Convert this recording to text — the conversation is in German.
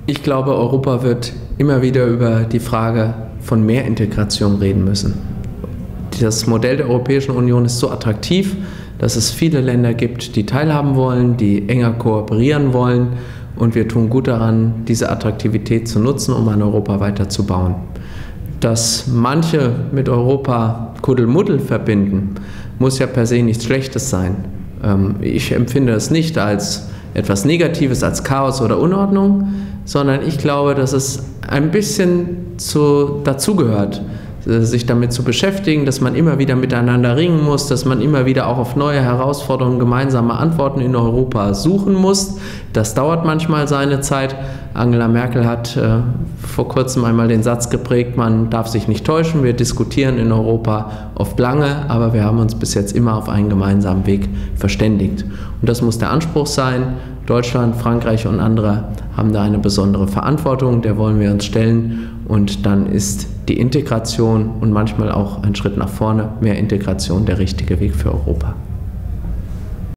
Ich glaube, Europa wird immer wieder über die Frage von mehr Integration reden müssen. Das Modell der Europäischen Union ist so attraktiv, dass es viele Länder gibt, die teilhaben wollen, die enger kooperieren wollen. Und wir tun gut daran, diese Attraktivität zu nutzen, um an Europa weiterzubauen. Dass manche mit Europa Kuddelmuddel verbinden, muss ja per se nichts Schlechtes sein. Ich empfinde es nicht als etwas Negatives, als Chaos oder Unordnung, sondern ich glaube, dass es ein bisschen dazugehört, sich damit zu beschäftigen, dass man immer wieder miteinander ringen muss, dass man immer wieder auch auf neue Herausforderungen gemeinsame Antworten in Europa suchen muss. Das dauert manchmal seine Zeit. Angela Merkel hat vor kurzem einmal den Satz geprägt, man darf sich nicht täuschen, wir diskutieren in Europa oft lange, aber wir haben uns bis jetzt immer auf einen gemeinsamen Weg verständigt. Und das muss der Anspruch sein. Deutschland, Frankreich und andere haben da eine besondere Verantwortung, der wollen wir uns stellen, und dann ist die Integration und manchmal auch ein Schritt nach vorne, mehr Integration, der richtige Weg für Europa.